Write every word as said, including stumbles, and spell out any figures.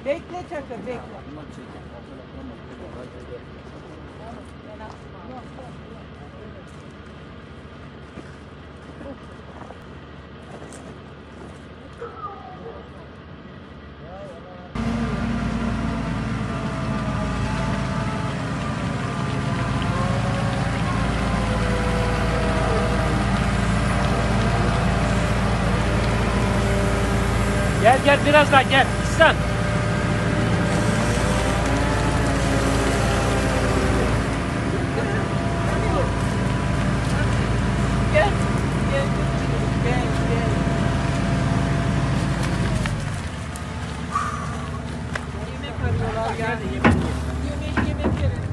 Bekle Çakır, bekle. Gel gel biraz daha gel. İhsan. Gel, gel, gel, gel. Yemek arıyorlar, gel. Yemek, yemek verin.